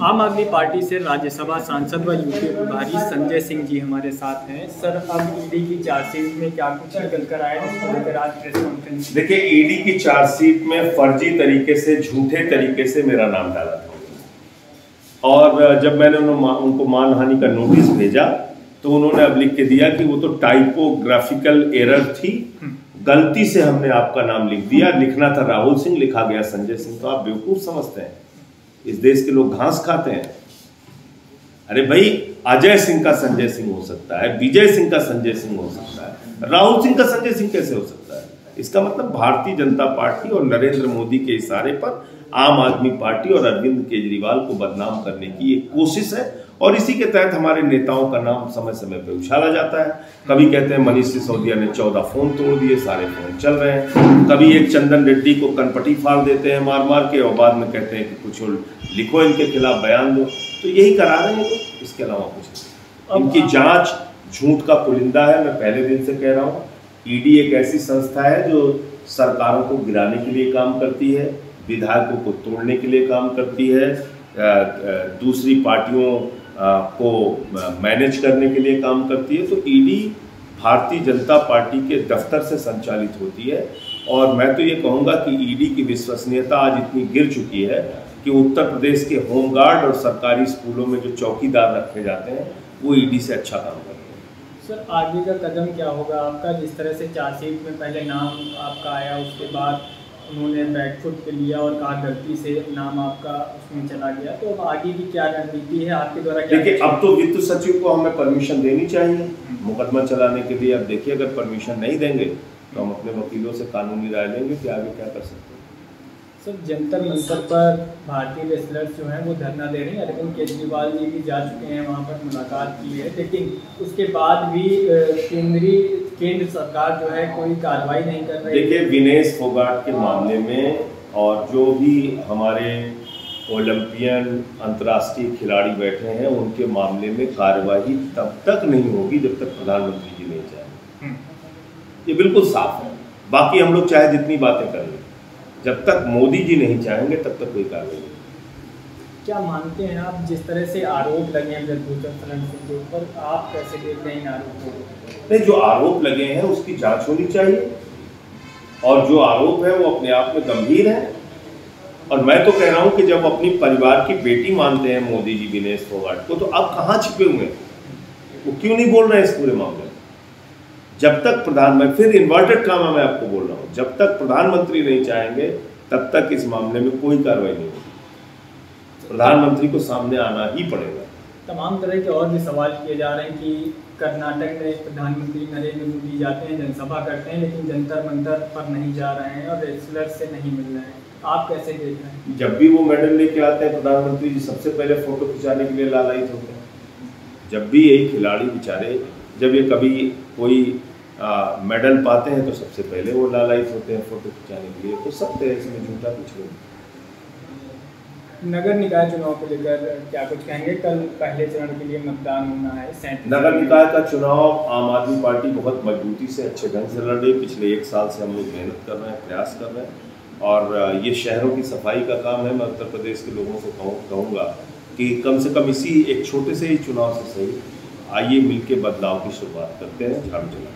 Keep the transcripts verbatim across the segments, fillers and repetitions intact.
आम आदमी पार्टी से राज्यसभा सांसद व यूपी प्रभारी संजय सिंह जी हमारे साथ हैं। सर, अब ईडी की चार्जशीट में क्या कुछ निकल कर आया जिसको लेकर आज प्रेस कॉन्फ्रेंस? देखिए, ईडी की चार्जशीट में फर्जी तरीके से, झूठे तरीके से मेरा नाम डाला था और जब मैंने उनको मानहानि का नोटिस भेजा तो उन्होंने अब लिख के दिया कि वो तो टाइपोग्राफिकल एरर थी, गलती से हमने आपका नाम लिख दिया। लिखना था राहुल सिंह, लिखा गया संजय सिंह। तो आप बेवकूफ समझते हैं? इस देश के लोग घास खाते हैं। अरे भाई, अजय सिंह का संजय सिंह हो सकता है, विजय सिंह का संजय सिंह हो सकता है, राहुल सिंह का संजय सिंह कैसे हो सकता है? इसका मतलब भारतीय जनता पार्टी और नरेंद्र मोदी के इशारे पर आम आदमी पार्टी और अरविंद केजरीवाल को बदनाम करने की एक कोशिश है और इसी के तहत हमारे नेताओं का नाम समय समय पर उछाला जाता है। कभी कहते हैं मनीष सिसोदिया ने चौदह फोन तोड़ दिए, सारे फोन चल रहे हैं। कभी एक चंदन रेड्डी को कनपटी फाड़ देते हैं मार मार के और बाद में कहते हैं कि कुछ लिखो, इनके खिलाफ बयान दो। तो यही करा रहे हैं लोग, इसके अलावा कुछ नहीं। इनकी जांच झूठ का पुलिंदा है। मैं पहले दिन से कह रहा हूँ, ईडी एक ऐसी संस्था है जो सरकारों को गिराने के लिए काम करती है, विधायकों को तोड़ने के लिए काम करती है, दूसरी पार्टियों को मैनेज करने के लिए काम करती है। तो ईडी भारतीय जनता पार्टी के दफ्तर से संचालित होती है और मैं तो ये कहूँगा कि ईडी की विश्वसनीयता आज इतनी गिर चुकी है कि उत्तर प्रदेश के होमगार्ड और सरकारी स्कूलों में जो चौकीदार रखे जाते हैं वो ईडी से अच्छा काम करते हैं। सर, आगे का कदम क्या होगा आपका? जिस तरह से चार्जशीट में पहले नाम आपका आया, उसके बाद उन्होंने बैकफुट पे लिया और कहा गलती से नाम आपका उसमें चला गया, तो अब आगे की क्या रणनीति है आपके द्वारा? देखिए, अब तो वित्त सचिव को हमें परमिशन देनी चाहिए मुकदमा चलाने के लिए। अब देखिए, अगर परमिशन नहीं देंगे तो हम अपने वकीलों से कानूनी राय लेंगे कि आगे क्या कर सकते हैं। सर, जंतर मंतर पर भारतीय रेसलर्स जो हैं वो धरना दे रहे हैं। अरविंद केजरीवाल जी भी जा चुके हैं, वहाँ पर मुलाकात की है, लेकिन उसके बाद भी केंद्रीय केंद्र सरकार जो है कोई कार्रवाई नहीं कर रही है। देखिए, विनेश फोगाट के मामले में और जो भी हमारे ओलंपियन अंतर्राष्ट्रीय खिलाड़ी बैठे हैं उनके मामले में कार्रवाई तब तक नहीं होगी जब तक प्रधानमंत्री जी नहीं चाहें। ये बिल्कुल साफ है। बाकी हम लोग चाहे जितनी बातें कर लें, जब तक मोदी जी नहीं चाहेंगे तब तक कोई कार्रवाई नहीं। क्या मानते हैं आप, जिस तरह से आरोप लगे हैं ब्रजभूषण शरण सिंह के ऊपर, आप कैसे देखते हैं इन आरोपों को? नहीं, जो आरोप लगे हैं उसकी जांच होनी चाहिए और जो आरोप है वो अपने आप में गंभीर है। और मैं तो कह रहा हूं कि जब अपनी परिवार की बेटी मानते हैं मोदी जी विनेश फोगाट को, तो अब कहां छिपे हुए हैं? वो क्यों नहीं बोल रहे हैं इस पूरे मामले में? जब तक प्रधान में फिर इन्वर्टेड काम मैं आपको बोल रहा हूं, जब तक प्रधानमंत्री नहीं चाहेंगे तब तक इस मामले में कोई कार्रवाई नहीं होगी। प्रधानमंत्री को सामने आना ही पड़ेगा। तमाम तरह के और भी सवाल किए जा रहे हैं कि कर्नाटक में प्रधानमंत्री नरेंद्र मोदी जाते हैं, जनसभा करते हैं, लेकिन जंतर मंतर पर नहीं जा रहे हैं और रेसलर्स से नहीं मिल रहे हैं। आप कैसे देख रहे हैं? जब भी वो मेडल लेके आते हैं प्रधानमंत्री जी, सबसे पहले फोटो खिंचाने के लिए लालायित होते हैं। जब भी यही खिलाड़ी बेचारे, जब ये कभी कोई मेडल पाते हैं तो सबसे पहले वो लालायित होते हैं फोटो खिंचाने के लिए। तो सब तरह इसमें झूठा कुछ नहीं। नगर निकाय चुनाव को लेकर क्या कुछ कहेंगे? कल पहले चरण के लिए मतदान होना है। नगर निकाय का चुनाव आम आदमी पार्टी बहुत मजबूती से, अच्छे ढंग से लड़ रही है। पिछले एक साल से हम लोग मेहनत कर रहे हैं, प्रयास कर रहे हैं और ये शहरों की सफाई का काम है। मैं उत्तर प्रदेश के लोगों से कहूँ कहूँगा कि कम से कम इसी एक छोटे से ही चुनाव से सही, आइए मिलकर बदलाव की शुरुआत करते हैं, झाड़ू चलाएं।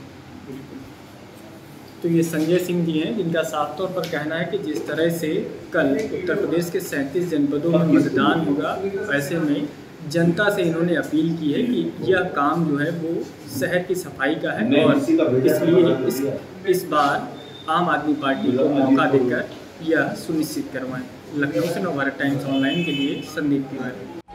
तो ये संजय सिंह जी हैं जिनका साफ तौर पर कहना है कि जिस तरह से कल उत्तर प्रदेश के सैंतीस जनपदों में मतदान होगा, वैसे में जनता से इन्होंने अपील की है कि यह काम जो है वो शहर की सफाई का है और इसलिए इस, इस बार आम आदमी पार्टी को मौका देकर यह सुनिश्चित करवाएं। लखनऊ से नवभारत टाइम्स ऑनलाइन के लिए संदीप तिवारी।